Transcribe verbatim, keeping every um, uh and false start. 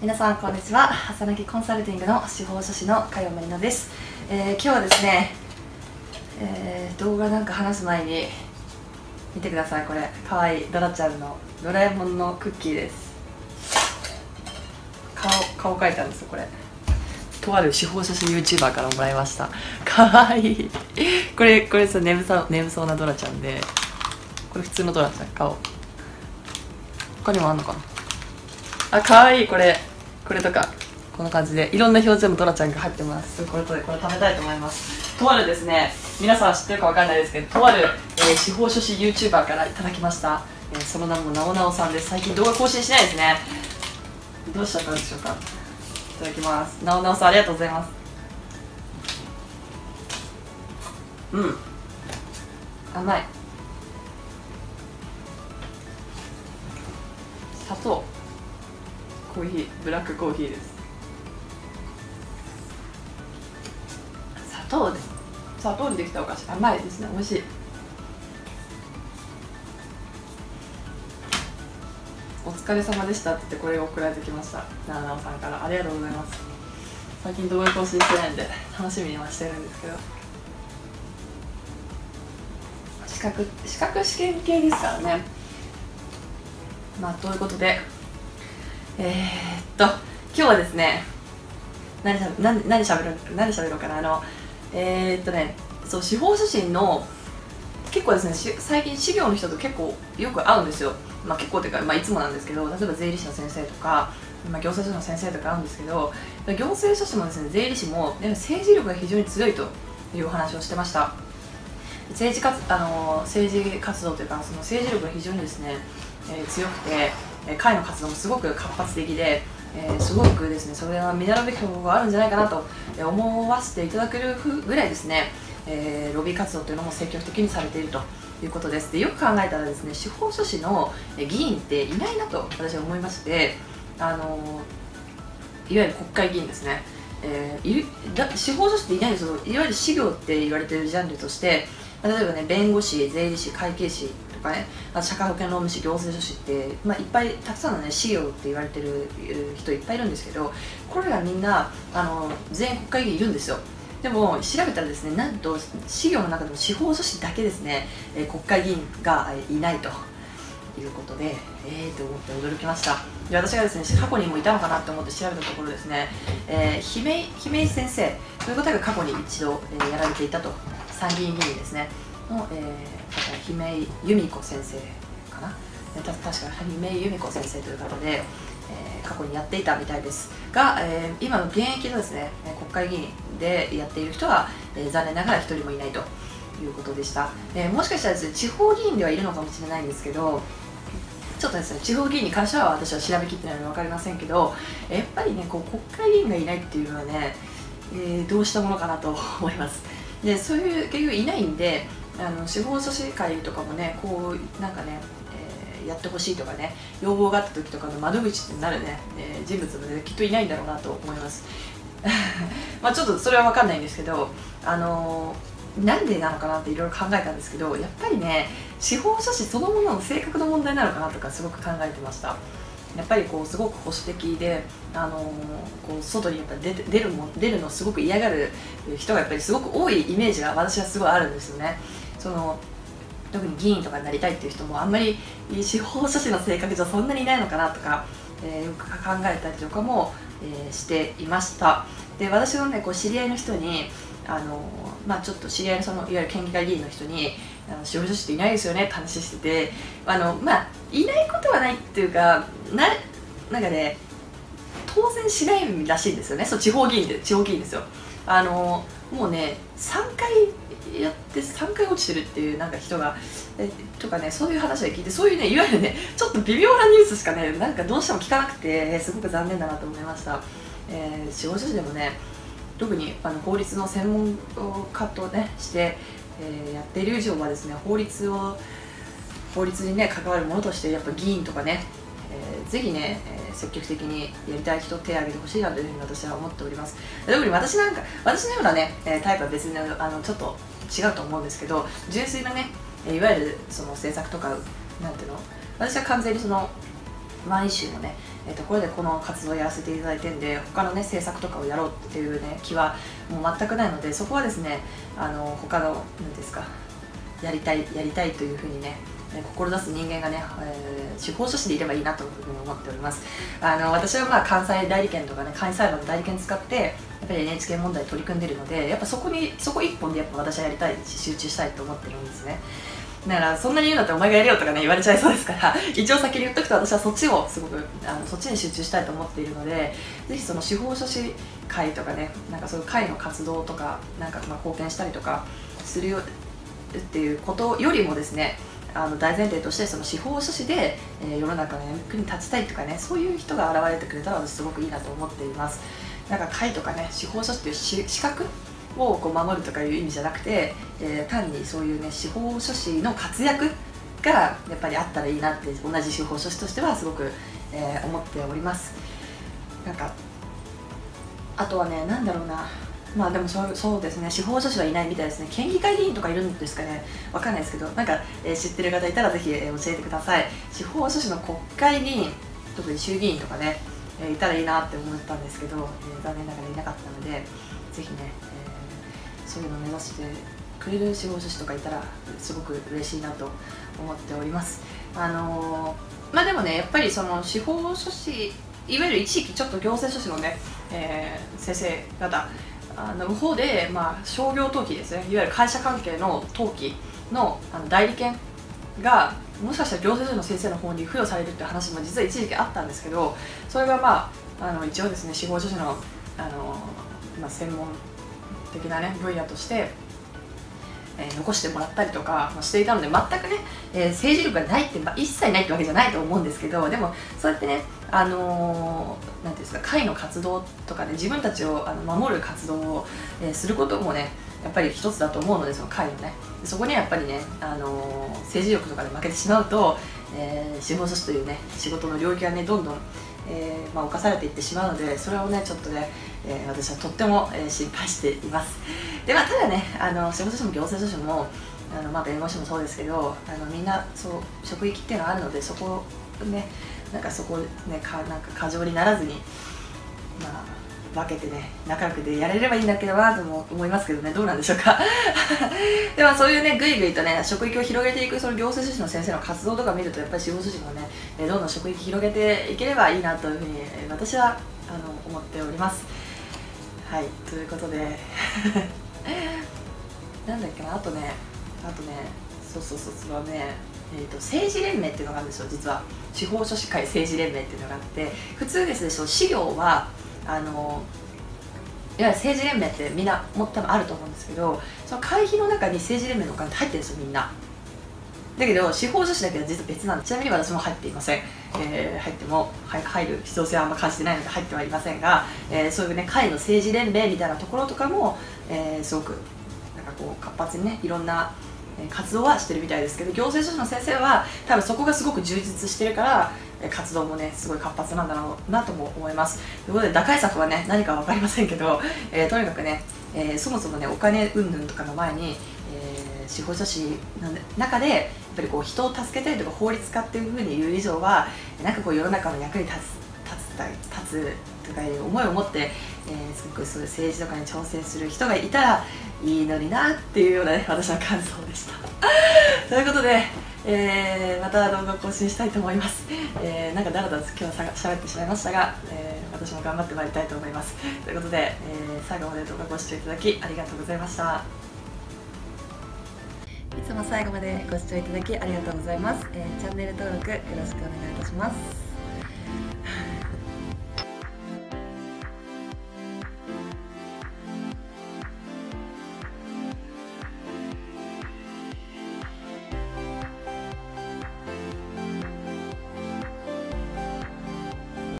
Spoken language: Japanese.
皆さんこんにちは。朝泣きコンサルティングの司法書士の加山里乃です。えー、今日はですね、えー、動画なんか話す前に見てください。これかわいいドラちゃんのドラえもんのクッキーです。顔顔描いたんですよ。これとある司法書士 ユーチューバー からもらいました。かわいいこれこれさ眠さ眠そうなドラちゃんで、これ普通のドラちゃん顔。他にもあんのかなあ。かわいい。これこれとかこんな感じでいろんな表情のドラちゃんが入ってます。これとこれ食べたいと思います。とあるですね、皆さん知ってるかわかんないですけど、とある、えー、司法書士 ユーチューバー からいただきました。えー、その名もなおなおさんです。最近動画更新しないですね。どうしちゃったんでしょうか。いただきます。なおなおさんありがとうございます。うん、甘い。砂糖、コーヒー、ブラックコーヒーです。砂糖で砂糖でできたお菓子、甘いですね。美味しい。お疲れ様でしたって言ってこれが送られてきました。ななおさんからありがとうございます。最近動画更新してないんで楽しみにはしてるんですけど、資格資格試験系ですからね。まあということで、えー、っと今日はですね、何しゃべ何何しゃべる何しゃべろうかな。あのえー、っとねそう司法書士の結構ですね、最近資料の人と結構よく会うんですよ。まあ結構というか、まあ、いつもなんですけど、例えば税理士の先生とか、まあ、行政書士の先生とか会うんですけど、行政書士もですね、税理士も政治力が非常に強いというお話をしてました。政治活あの政治活動というか、その政治力が非常にですね、えー、強くて、会の活動もすごく活発的で、えー、すごくですね、それは見習うべきところがあるんじゃないかなと思わせていただけるぐらいですね、えー、ロビー活動というのも積極的にされているということです。でよく考えたらですね、司法書士の議員っていないなと私は思いまして、あのいわゆる国会議員ですね、えー、いるだ司法書士っていないんですよ。いわゆる司業って言われているジャンルとして、例えばね、弁護士、税理士、会計士とかね、あと社会保険労務士、行政書士って、まあ、いっぱいたくさんのね司業って言われてる人いっぱいいるんですけど、これらみんなあの全員国会議員いるんですよ。でも調べたらですね、なんと司業の中でも司法書士だけですね、えー、国会議員がいないということで、えーと思って驚きました。で私がですね、過去にもいたのかなと思って調べたところですね、えー、姫井姫井先生という方が過去に一度、えー、やられていたと、参議院議員ですねの、えー、姫井由美子先生かな、た確か姫井由美子先生という方で、えー、過去にやっていたみたいですが、えー、今の現役のですね国会議員でやっている人は、えー、残念ながら一人もいないということでした。えー、もしかしたらですね、地方議員ではいるのかもしれないんですけど、ちょっとですね、地方議員に関しては私は調べきってないので分かりませんけど、やっぱりねこう国会議員がいないっていうのはね、えー、どうしたものかなと思います。でそういう結局いないんで、あの司法書士会とかもね、こうなんかね、えー、やってほしいとかね、要望があった時とかの窓口になるね、えー、人物もねきっといないんだろうなと思います。まあちょっとそれは分かんないんですけど、あのー、なんでなのかなっていろいろ考えたんですけど、やっぱりね司法書士そのものの性格の問題なのかなとかすごく考えてました。やっぱりこうすごく保守的で、あのー、こう外にやっぱ出て出るも出るのをすごく嫌がる人がやっぱりすごく多いイメージが私はすごいあるんですよね。その特に議員とかになりたいっていう人もあんまり司法書士の性格じゃそんなにいないのかなとか、えー、よく考えたりとかも、えー、していました。で私のねこう知り合いの人に、あのまあ、ちょっと知り合いのそのいわゆる県議会議員の人に「あの司法書士っていないですよね」って話してて、あのまあいないことはないっていうか、ななんかね当選しないらしいんですよね。そう地方議員で地方議員ですよ。あのもうねさんかいやってさんかい落ちてるっていうなんか人がえとかね、そういう話を聞いて、そういうねいわゆるねちょっと微妙なニュースしかねなんかどうしても聞かなくて、すごく残念だなと思いました。えー、司法書士でもね、特にあの法律の専門家とねして、えー、やっている以上はですね、法律を法律にね関わるものとしてやっぱ議員とかね、えー、ぜひね、えー、積極的にやりたい人手を挙げてほしいなというふうに私は思っております。特に私なんか私のようなねタイプは別にあのちょっと違うと思うんですけど、純粋なねいわゆるその政策とかなんていうの、私は完全にそのワンイシューのねえー、ところでこの活動をやらせていただいてるんで、他のね制作とかをやろうっていうね気はもう全くないので、そこはですねあの他の何ですかやりたいやりたいというふうにね志す人間がね、えー、司法書士でいればいいなというふうに思っております。あの私はまあ関西代理店とかね、関西裁判の代理店使ってやっぱり エヌエイチケー 問題に取り組んでるので、やっぱそこにそこ一本でやっぱ私はやりたいし集中したいと思ってるんですね。だからそんなに言うんだったらお前がやれよとかね言われちゃいそうですから、一応先に言っとくと私はそっちをすごくあのそっちに集中したいと思っているので、ぜひその司法書士会とかね、なんかそういう会の活動とかなんかまあ貢献したりとかするよっていうことよりもですね、あの大前提としてその司法書士で、えー、世の中の役に立ちたいとかね、そういう人が現れてくれたら私すごくいいなと思っています。なんか会とかね、司法書士という資格をこう守るとかいう意味じゃなくて、えー、単にそういうね司法書士の活躍がやっぱりあったらいいなって同じ司法書士としてはすごく、えー、思っております。なんかあとはね、なんだろうな、まあでもそう、そうですね、司法書士はいないみたいですね。県議会議員とかいるんですかね、わかんないですけど、なんか、えー、知ってる方いたらぜひ、えー、教えてください。司法書士の国会議員、特に衆議院とかね、えー、いたらいいなって思ったんですけど、えー、残念ながらいなかったので、ぜひね、えー、そういうのを目指してくれる司法書士とかいたらすごく嬉しいなと思っております。あのー、まあでもね、やっぱりその司法書士、いわゆる一時期ちょっと行政書士のね、えー、先生方あの方で、まあ、商業登記ですね、いわゆる会社関係の登記 の, あの代理権がもしかしたら行政書士の先生の方に付与されるっていう話も実は一時期あったんですけど、それがまあ、あの一応ですね司法書士の、あの、まあ、専門的な、ね、分野としてえー、残してもらったりとかしていたので、全くね、えー、政治力がないって、まあ、一切ないってわけじゃないと思うんですけど、でもそうやってね、あのー、なんていうんですか、会の活動とかね、自分たちをあの守る活動を、えー、することもねやっぱり一つだと思うので、その会のね、そこにはやっぱりね、あのー、政治力とかで負けてしまうと、えー、司法書士というね仕事の領域がねどんどんえーまあ、侵されていってしまうので、それをねちょっとね、えー、私はとっても、えー、心配しています。で、まあ、ただね、あの司法書士も行政書士もあの、まあ、弁護士もそうですけど、あのみんなそう職域っていうのがあるので、そこをねなんかそこねかなんか過剰にならずに、まあ分けてね仲良くでやれればいいんだけどなとも思いますけどね、どうなんでしょうか。ではそういうねぐいぐいとね職域を広げていくその行政書士の先生の活動とか見ると、やっぱり司法書士もねどんどん職域広げていければいいなというふうに私はあの思っております。はい、ということでなんだっけな、あとねあとねそうそうそうそうねえー、と政治連盟っていうのがあるんですよ。実は司法書士会政治連盟っていうのがあって、普通ですねその資料はあのいわゆる政治連盟ってみんなも多分あると思うんですけど、その会費の中に政治連盟のお金って入ってるんですよ、みんな。だけど司法書士だけは実は別なんで、ちなみに私も入っていません。えー、入っても入る必要性はあんま感じてないので入ってはいませんが、えー、そういうね会の政治連盟みたいなところとかも、えー、すごくなんかこう活発にねいろんな活動はしてるみたいですけど、行政書士の先生は多分そこがすごく充実してるから活動もねすごい活発なんだろうなとも思います。ということで打開策はね何か分かりませんけど、えー、とにかくね、えー、そもそもねお金云々とかの前に、えー、司法書士の中でやっぱりこう人を助けたりとか法律家っていうふうに言う以上はなんかこう世の中の役に立つ立つ立つとかいう思いを持って、えー、すごくそういう政治とかに挑戦する人がいたらいいのになっていうような、ね、私の感想でした。ということで、えー、また動画を更新したいと思います。えー、なんかだらだら今日はしゃべってしまいましたが、えー、私も頑張ってまいりたいと思います。ということで、えー、最後まで動画ご視聴いただきありがとうございました。いつも最後までご視聴いただきありがとうございます。えー、チャンネル登録よろしくお願いいたします。